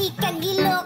Ay, kagilok.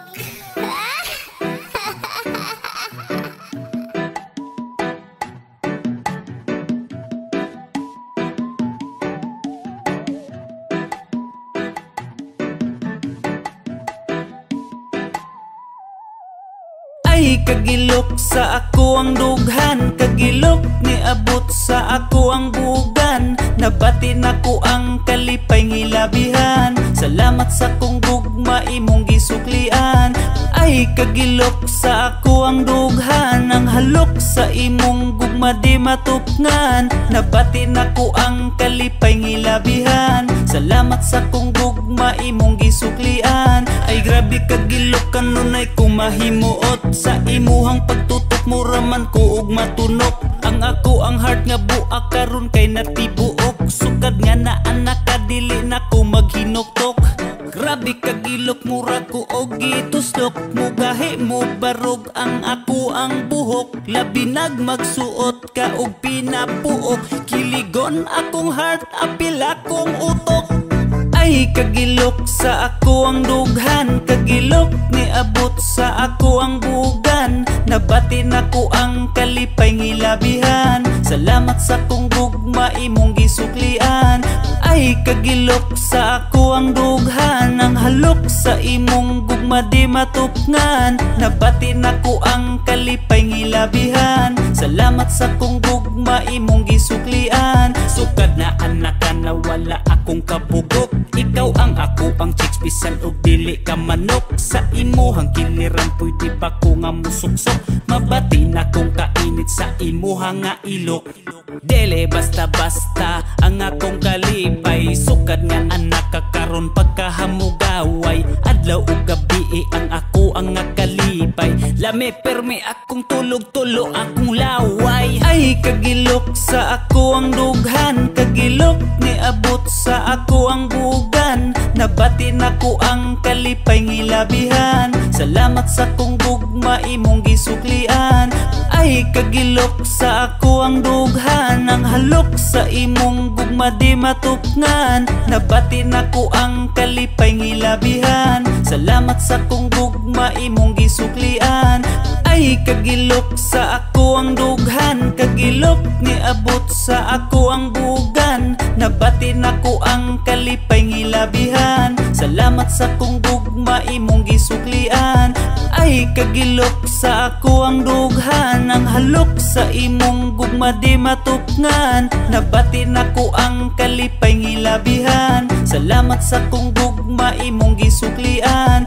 Ay, kagilok sa ako ang dughan, kagilok ni abot sa ako ang bugan. Nabati nako ang kalipay ngilabihan, salamat sa kong gugma imong gisuklian. Ay, kagilok sa ako ang dughan, ang halok sa imong gugma di matupngan. Nabati nako ang kalipay ngilabihan, salamat sa kong gugma imong gisuklian. Ay, grabe kagilok kanunay kumahimuot, sa imuhang pagtutok mo raman ko og matunok. Ang ako ang heart nga buak karon kay natibuok, sukad nga na anak kadili na ko maghinuktok. Grabe kagilok mura ko og gitustok, mugahi mo barog ang ako ang buhok. Labi nagmagsuot ka og pinapuok, kiligon akong heart apil akong utok. Ay, kagilok sa ako ang dughan, kagilok ni abot sa ako ang bugan. Nabati nako ang kalipay ngilabihan, salamat sa kong gugma imong gisuklian. Ay, kagilok sa ako ang dughan, ang halok sa imong gugma di matupngan. Nabati nako ang kalipay ngilabihan, salamat sa kong gugma imong gisuklian. Sukad na anak ka na wala akong kabugok, ikaw ang ako ang chicks bisan og dili ka manok. Sa imuhang kiliran pwede pa ko nga musuksok, mabati na kong kainit sa imuhang nga ilok. Dele basta-basta ang akong kalipay, sukad nga anak ka karon pagkahamugaway. Adlaw ug gabi ang ako ang nga kalipay, lami permi akong tulog-tulo akong laway. Ay, kagilok sa ako ang dughan, kagilok ni abot sa ako ang bugan. Nabati nako ang kalipay ngilabihan, salamat sa kong gugma imong gisuklian. Ay, kagilok sa ako ang dughan, ang halok sa imong gugma di matupngan. Nabati nako ang kalipay ngilabihan, salamat sa kong gugma imong gisuklian. Ay, kagilok sa ako ang dughan, kagilok ni abot sa ako ang bugan. Nabati nako ang kalipay ngilabihan, salamat sa kong gugma imong gisuklian. Ay, kagilok sa ako ang dughan, ang halok sa imong gugma di matupngan. Nabati nako ang kalipay ngilabihan, salamat sa kong gugma imong gisuklian.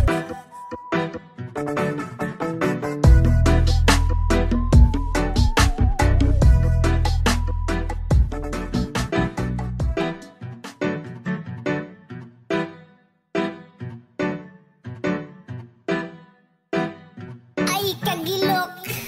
Ay, kagilok.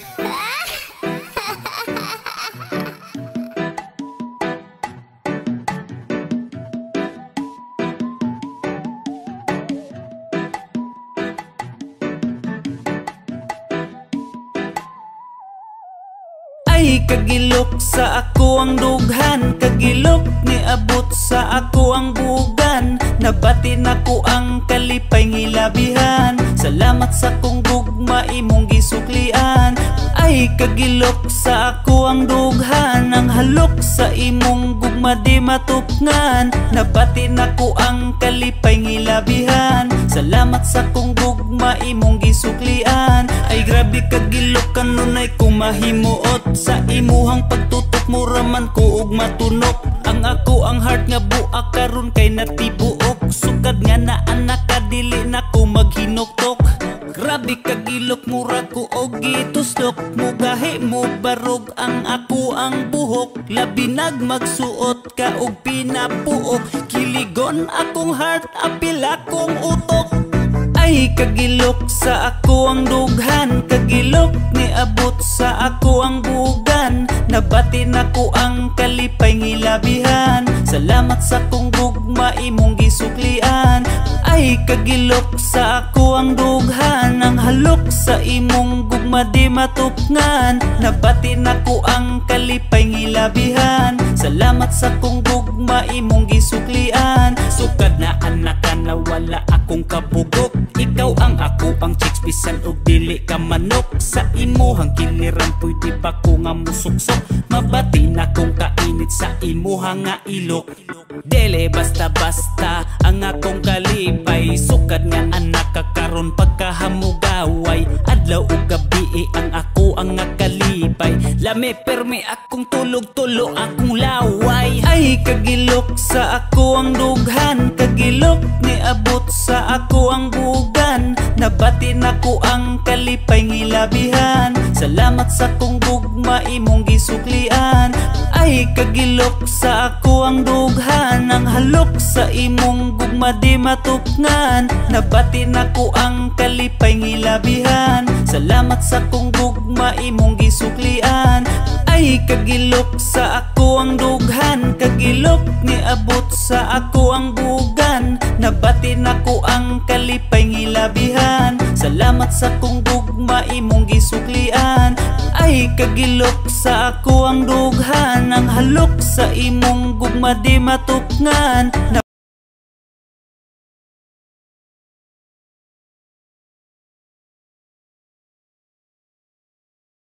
Ay, kagilok sa ako ang dughan, kagilok ni abot sa ako ang bugan. Nabati nako ang kalipay ngilabihan, salamat sa kong gugma imong gisuklian. Ay, kagilok sa ako ang dughan, ang halok sa imong gugma di matupngan. Nabati nako ang kalipay ngilabihan, salamat sa kong gugma imong gisuklian. Ay, grabe kagilok kanunay kumahimuot, sa imuhang pagtutok mo raman ko og matunok. Ang ako ang heart nga buak karon kay natibuok, sukad nga na anak kadili na ko maghinuktok. Grabe kagilok mura ko og gitustok, mugahi mo barog ang ako ang buhok. Labi nagmagsuot ka og pinapuok, kiligon akong heart apil akong utok. Ay, kagilok sa ako ang dughan, kagilok ni abot sa ako ang bugan. Nabati nako ang kalipay ngilabihan, salamat sa kong gugma imong gisuklian. Ay, kagilok sa ako ang dughan, ang halok sa imong gugma di matupngan. Nabati nako ang kalipay ngilabihan, salamat sa kong gugma imong gisuklian. Sukad na anak ka na wala akong kabugok, Ikaw ang ako ang chicks bisan og dili ka manok. Sa imuhang kiliran pwede pa ko nga musuksok. Mabati na kong kainit sa imuhang nga ilok. Dele basta-basta ang akong kalipay. Sukad nga anak kakaron pagkahamugaway. Adlaw ug gabi ang ako ang nga kalipay. Lami permi akong tulog-tulo akong laway. Ay kagilok sa ako ang dughan. Kagilok ni abot sa ako ang bugan. Nabati na ko ang kalipay ngilabihan. Salamat sa kong gugma imong gisuklian. Ay kagilok sa ako ang dughan. Ang halok sa imong gugma di matukngan. Nabati na ko ang kalipay ngilabihan. Salamat sa kong gugma imong gisuklian. Ay kagilok sa ako ang dughan. Kagilok ni abot sa ako ang bugan. Nabati na ko ang kalipay ngilabihan. Salamat sa kong gugma imong gisuklian. Ay kagilok sa ako ang dughan. Ang halok sa imong gugma di matukngan.